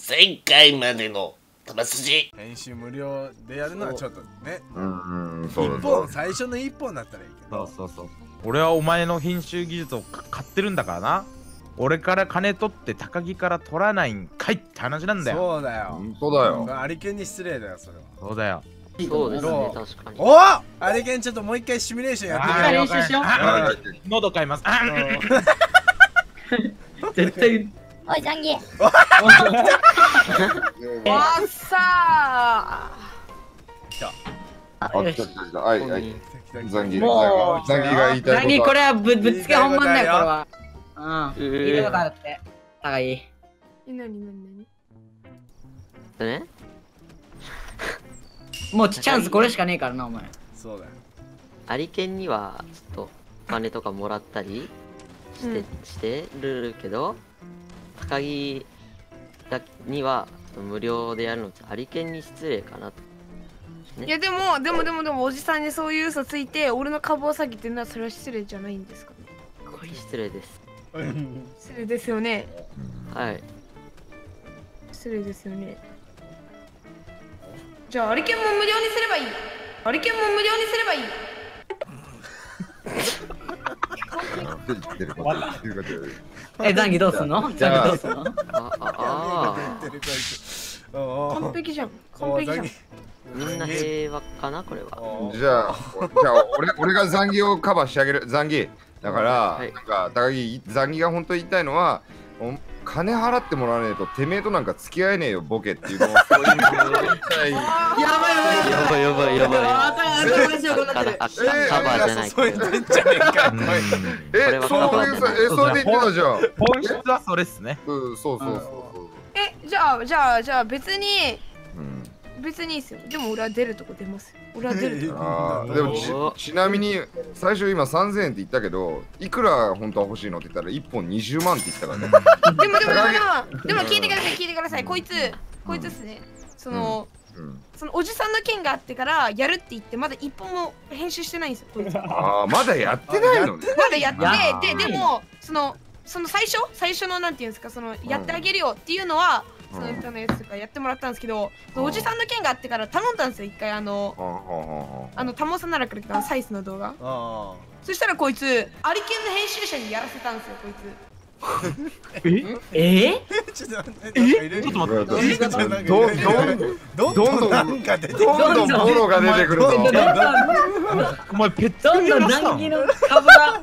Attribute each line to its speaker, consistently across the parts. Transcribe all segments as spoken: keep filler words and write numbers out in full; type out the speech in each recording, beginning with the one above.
Speaker 1: 前回までの球筋
Speaker 2: 編集無料でやるのはちょっとね。
Speaker 3: うんうん、そう
Speaker 2: 一本最初の一本だったらいいけど。
Speaker 4: そうそうそう。俺はお前の編集技術を買ってるんだからな。俺から金取って高木から取らないんかいって話なんだよ。
Speaker 2: そうだよ。
Speaker 3: そうだよ。
Speaker 2: アリケンに失礼だよそれは。
Speaker 4: そうだよ。
Speaker 5: そうですね、確かに。
Speaker 2: おっ、アリケンちょっともう一回シミュレーションやってみよう。
Speaker 6: 練習しよう。
Speaker 4: 喉買います。
Speaker 6: 絶対。
Speaker 7: おい、ザンギ。
Speaker 8: わっさ
Speaker 2: 来た。
Speaker 3: あ、来た来た来た。はいはい。ザンギ、
Speaker 6: もう
Speaker 3: ザンギが言いたいこと。
Speaker 6: ザンギこれはぶぶっつけ本番だよこれは。うん。
Speaker 5: えー
Speaker 6: 言いたいことあるって。高木。
Speaker 8: ー。なになになに
Speaker 5: ね、
Speaker 6: もうチャンスこれしかねえからなお前。
Speaker 2: そうだよ。
Speaker 5: アリケンにはちょっとお金とかもらったりして、
Speaker 8: うん
Speaker 5: してるけど、高木だにはちょっと無料でやるのってアリケンに失礼かなと。
Speaker 8: いやでもでもでもでもおじさんにそういう嘘ついて俺の株を下げてるのはそれは失礼じゃないんですかね。
Speaker 5: 失礼です。
Speaker 8: 失礼ですよね。
Speaker 5: はい。
Speaker 8: 失礼ですよね。じゃあアリケンも無料にすればいい。アリケンも無料にすればいい。
Speaker 6: え、ザンギどうすんの？ザンギどうすんの？
Speaker 5: あああ
Speaker 8: 完璧じゃん。完璧じゃん。
Speaker 5: みんな平和かなこれは。
Speaker 3: じゃあ、じゃあ俺俺がザンギをカバーしてあげる。ザンギ。だから、
Speaker 5: はい、
Speaker 3: なんか高木、ザンギが本当に言いたいのは、金払ってもらわねえとてめえとなんか付き合えねえよボケっていうのをそういうのを言いたい。
Speaker 6: やばいやばい
Speaker 5: やばいやばいやばい。
Speaker 6: あ
Speaker 5: あ、カバーじゃない。
Speaker 2: そう言ってんじゃねえか。
Speaker 3: え、そういうさ、え、それで言ってたじゃん。
Speaker 4: 本質はそれっすね。
Speaker 3: うん、そうそうそうそう。
Speaker 8: え、じゃあじゃあじゃあ別に
Speaker 3: うん。
Speaker 8: 別にいいっすよ。でも俺は出るとこ出ます。俺は出るとこ。
Speaker 3: ああ、でもちちなみに最初今さんぜんえんって言ったけど、いくら本当は欲しいのって言ったらいっぽんにじゅうまんって言ったからね。
Speaker 8: でもでもでもでも聞いてください聞いてください。こいつこいつっすね。その
Speaker 3: うん
Speaker 8: そのおじさんの件があってからやるって言ってまだ一本も編集してないんですよ。こいつま
Speaker 3: ああ、まだやってないのね。
Speaker 8: だやって
Speaker 6: や
Speaker 8: てででもそのその最初最初のなんていうんですかそのやってあげるよっていうのは。その人のやつとかやってもらったんですけど、
Speaker 3: うん
Speaker 8: おじさんの件があってから頼んだんですよ一回あのあのタモさんならくれたサイスの動画。
Speaker 2: あ
Speaker 8: そしたらこいつアリケンの編集者にやらせたんですよこいつ。
Speaker 6: え？
Speaker 2: あ。ちょっと待って。え？
Speaker 4: ちょっと待って。
Speaker 3: どんどんどん
Speaker 2: どんどんなんか出てくる。
Speaker 3: どんどんボロが出てくるぞ。
Speaker 4: お前ペット
Speaker 6: どんどんザンギの株が。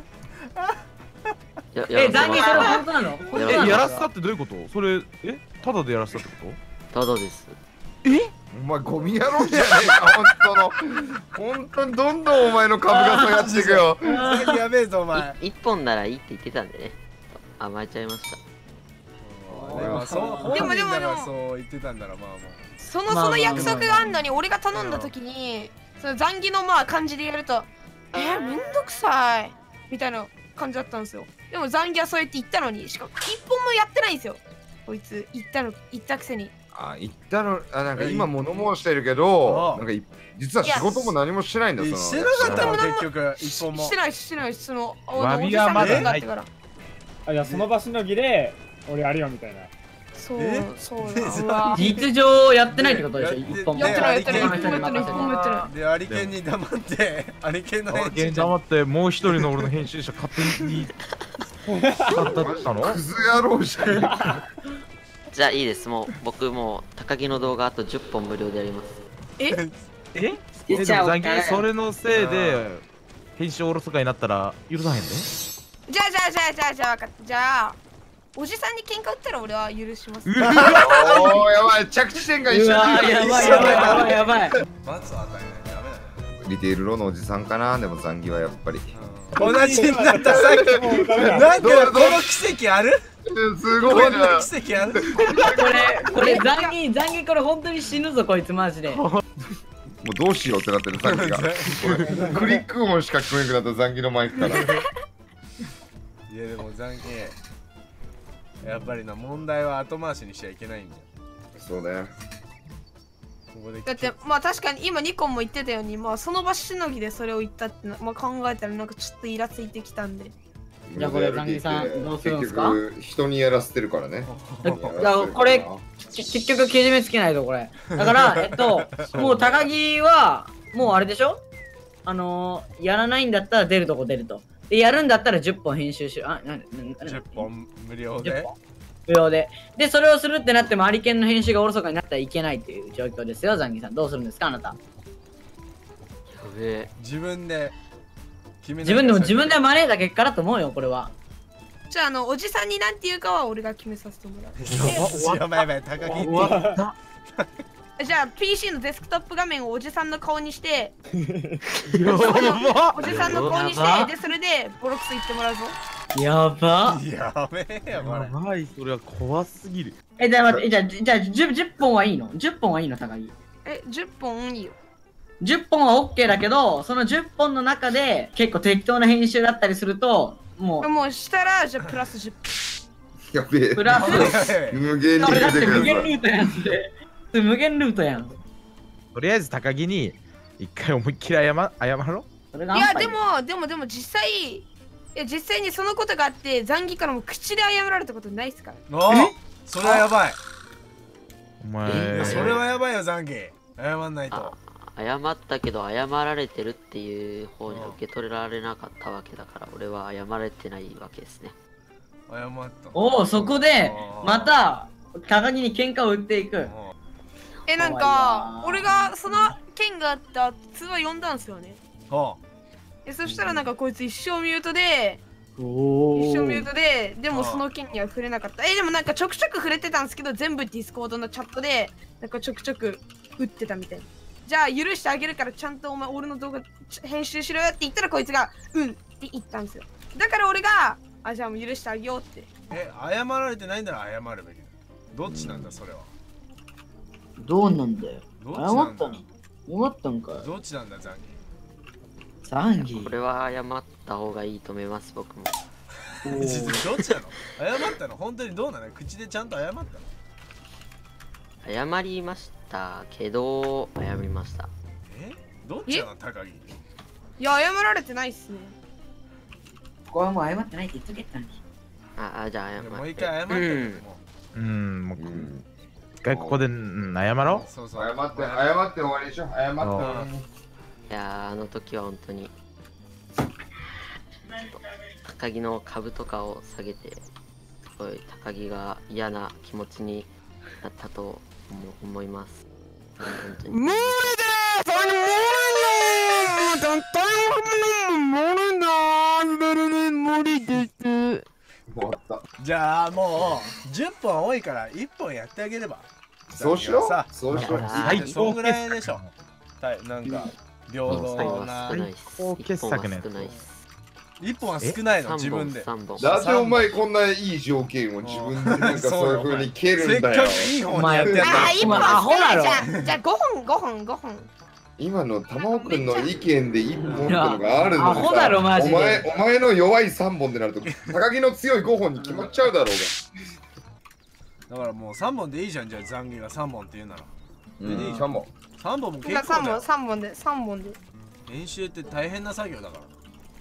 Speaker 6: え、ザンギそれ本当なの？本当な
Speaker 4: え、
Speaker 6: の？
Speaker 4: やらせたってどういうこと？それ、え、ただでやらせたってこ
Speaker 5: ただです。
Speaker 3: お前ゴミ野郎じゃねえか、本当の。本当にどんどんお前の株が下がっていくよ。
Speaker 2: やべえぞお前。
Speaker 5: い一本ならいいって言ってたんでね。甘えちゃいました。
Speaker 2: でもそう
Speaker 8: でもでも
Speaker 2: 本人ならそう言ってたんならまあまあ。
Speaker 8: そのその約束があんのに俺が頼んだ時にその残儀のまあ感じでやるとえー、めんどくさいみたいな感じだったんですよ。でも残儀はそうやって言ったのにしかも一本もやってないんですよこいつ言ったの言ったくせに。
Speaker 3: あ、言ったの、あ、なんか今物申してるけど、なんかい実は仕事も何もしてないんだよ。
Speaker 2: してなかったの結局一本も。
Speaker 8: してないしてないその
Speaker 4: わびはまだない。
Speaker 9: あ、いやその場しのぎで俺やるよみたいな。
Speaker 8: そうそうだ。
Speaker 6: 実情やってないってことでしょ？一本も。
Speaker 8: やってないやってない一本もやってない一本もやってない。
Speaker 2: でアリケンに黙ってアリケンの編集
Speaker 4: と？黙ってもう一人の俺の編集者勝手に使ったの？
Speaker 3: クズ野郎じゃん。
Speaker 5: じゃあいいです。もう僕もう高木の動画あとじゅっぽん無料でやります。
Speaker 8: え？
Speaker 4: え？え、でもザンギそれのせいで編集おろそかになったら許さへんで。
Speaker 8: じゃあじゃあじゃあじゃあじゃあ分かった。じゃあおじさんに喧嘩売ったら俺は許します。
Speaker 3: おー、やばい、着地点が一緒だ。
Speaker 6: やばいやばいやばいやばい。
Speaker 2: 罰を与えないとダメだ。
Speaker 3: リテールローのおじさんかな。でも残儀はやっぱり
Speaker 2: 同じになったさっき。なんかこの奇跡ある？
Speaker 3: すごい
Speaker 2: こんな
Speaker 3: な。
Speaker 2: 奇跡ある？
Speaker 6: これこれザンギザンギこれ本当に死ぬぞこいつマジで。
Speaker 3: もうどうしようってなってるさっきが。クリック音しか聞こえなくなった残儀のマイクから。
Speaker 2: いやでも残儀やっぱりな問題は後回しにしちゃいけないんだよ。
Speaker 3: そうだよ。
Speaker 2: ここで
Speaker 8: だってまあ確かに今ニコンも言ってたようにまあその場しのぎでそれを言ったってな、まあ、考えたらなんかちょっとイラついてきたんで。
Speaker 6: じゃあこれザンギさんどうするんですか？
Speaker 3: 結局人にやらせてるからね。
Speaker 6: いやこれち結局けじめつけないとこれ。だからえっともう高木はもうあれでしょ。あのー、やらないんだったら出るとこ出ると。でやるんだったらじゅっぽん編集しあなな
Speaker 2: じゅっぽん無料で。
Speaker 6: 無料で。でそれをするってなってもアリケンの編集がおろそかになったらいけないっていう状況ですよ。ザンギさんどうするんですかあなた。
Speaker 5: やべえ。
Speaker 2: 自分で決め
Speaker 6: 自分でも自分で招いた結果だと思うよこれは。
Speaker 8: じゃあ、あの、おじさんになんて言うかは俺が決めさせてもらう。
Speaker 2: やばいやばい、高木って。
Speaker 8: じゃあ、ピーシー のデスクトップ画面をおじさんの顔にして、おじさんの顔にして、で、それでボロクソ言ってもらうぞ。
Speaker 6: やば。
Speaker 2: やべえよ、これ。
Speaker 4: やばい、それは怖すぎる。
Speaker 6: え、じゃあ待って、じゃあ、じゃあ 10, 10本はいいの ?じゅっ 本はいいの高木。
Speaker 8: え、じゅっぽんいいよ。
Speaker 6: じゅっぽんは OK だけど、そのじゅっぽんの中で結構適当な編集だったりすると、もう。
Speaker 8: もうしたら、じゃあプラスじゅっぽん。
Speaker 3: やべえ。
Speaker 6: プラス。
Speaker 3: 無限に
Speaker 6: これだって
Speaker 3: 出てくる
Speaker 6: 無限ルートやんって。無限ルートやん。
Speaker 4: とりあえず高木に一回思いっきり謝謝ろ
Speaker 6: う。い
Speaker 8: いや、でも、でも、でも実際、いや、実際にそのことがあって、ザンギからも口で謝られたことないっすから。
Speaker 2: おー、それはやばい。
Speaker 4: お前、
Speaker 2: それはやばいよ、ザンギ。謝んないと。
Speaker 5: 謝ったけど謝られてるっていう方には受け取られなかったわけだから俺は謝れてないわけですね。
Speaker 2: 謝った。
Speaker 6: おお、そこでまた高木に喧嘩を売っていく。
Speaker 8: え、なんか、俺がその件があった通話呼んだんすよね。え、そしたらなんかこいつ一生ミュートで、一生ミュートで、でもその件には触れなかった。え、でもなんかちょくちょく触れてたんですけど、全部ディスコードのチャットで、なんかちょくちょく打ってたみたいな。じゃあ許してあげるからちゃんとお前俺の動画編集しろよって言ったらこいつがうんって言ったんですよ。だから俺があじゃあもう許してあげようって。
Speaker 2: え、謝られてないなら謝るべきだ。どっちなんだそれは。
Speaker 6: どうなんだよ。
Speaker 2: どっちなんだ。
Speaker 6: 謝ったんか。
Speaker 2: どっちなんだザンギ。
Speaker 6: ザンギ。
Speaker 5: これは謝った方がいいと思います僕も。
Speaker 2: どっちなの？謝ったの本当にどうなの？口でちゃんと謝ったの？
Speaker 5: 謝りましたけど謝りました。
Speaker 2: え？どっちなの高木？
Speaker 8: いや謝られてないっすね。
Speaker 6: ここはもう謝ってないって言っとけたんです。
Speaker 5: ああじゃあ謝って。
Speaker 2: もう一回謝ってる。
Speaker 4: うん、もう一回ここで、うん、謝ろう。
Speaker 3: そうそう。謝って謝って終わりでしょ。謝って終わり。
Speaker 5: いやあの時は本当に高木の株とかを下げてすごい高木が嫌な気持ちになったと思います。本当に
Speaker 8: 無理だよ。それ無理です。
Speaker 3: 終わった。
Speaker 2: じゃあもうじゅっぽん多いからいっぽんやってあげれば。
Speaker 3: そうしよう。そうしよう。
Speaker 2: 最高ぐらいでしょ。なんか平等な。
Speaker 4: 最高傑作ね。
Speaker 2: いっぽんは少ないの自分で。
Speaker 3: なぜお前こんないい条件を自分でなんかそういう風に蹴るんだよ。
Speaker 2: せっかくいい方にやってやった
Speaker 8: あ、いっぽん少ないじゃん。じゃあごほんごほんごほん。
Speaker 3: 今の玉尾くんの意見でいっぽんってのがあるのにさ、
Speaker 6: アホだろマジで。
Speaker 3: お前お前の弱いさんぼんでなると高木の強いごほんに決まっちゃうだろう
Speaker 2: が。だからもうさんぼんでいいじゃん。じゃあザンギがさんぼんって言うなら。
Speaker 3: うん、さんぼん。
Speaker 2: さんぼんも結構だよ。
Speaker 8: さんぼんさんぼんでさんぼんで。
Speaker 2: 練習って大変な作業だから。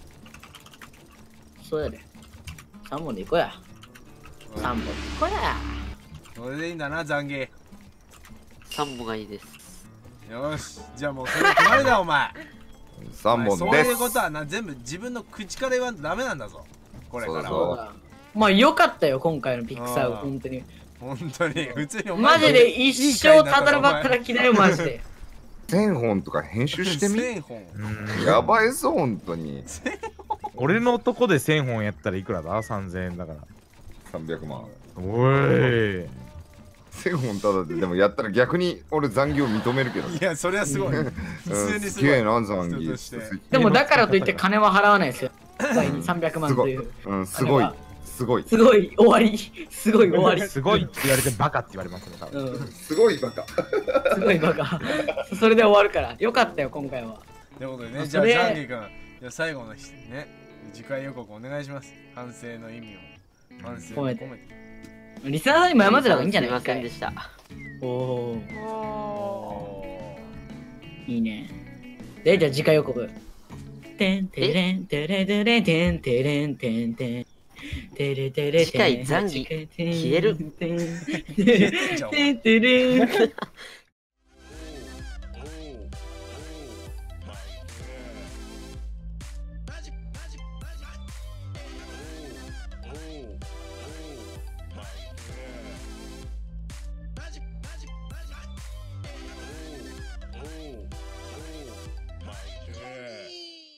Speaker 6: そうやで。さんぼんでいこうや。さんぼんでいこうや。
Speaker 2: それでいいんだなザンギ。
Speaker 5: さんぼんがいいです。
Speaker 2: よし、じゃあもうそれ決まりだお前。
Speaker 3: さんぼんです。
Speaker 2: そういうことはな全部自分の口から言わんとダメなんだぞ。これから。
Speaker 3: そうそう
Speaker 6: まあよかったよ今回のピクサーは本当に。
Speaker 2: 本当に普通にお前
Speaker 6: マジで一生ただらばっからきだよマジで。
Speaker 3: せんほんとか編集してみ。
Speaker 2: せんほん。
Speaker 3: やばいぞ本当に。
Speaker 4: 俺のとこでせんほんやったらいくらだ ?さんぜんえんだから。
Speaker 3: さんびゃくまん。
Speaker 4: おい。
Speaker 3: せんほんただで、でもやったら逆に俺残業認めるけど。
Speaker 2: いや、それはすごい。普通にす
Speaker 3: すげえな、残業。
Speaker 6: でもだからといって金は払わないですよ。さんびゃくまんという。
Speaker 3: うん、すごい。すごい。
Speaker 6: すごい終わり。すごい終わり。
Speaker 4: すごいって言われてバカって言われますね、多
Speaker 3: 分。すごいバカ。
Speaker 6: すごいバカ。それで終わるから。よかったよ、今回は。
Speaker 2: ということでね、じゃあ、ジャンギー君、最後のね、次回予告お願いします。反省の意味を。反省を込めて。
Speaker 6: リスナーさんにも謝ってた方がいいんじゃない
Speaker 5: すいませんでした。
Speaker 6: おお。いいね。で、じゃあ次回予告。てんてれんてれてれてんてれんてんてん。 てれてれ
Speaker 5: 次回残儀消える
Speaker 2: じゃあ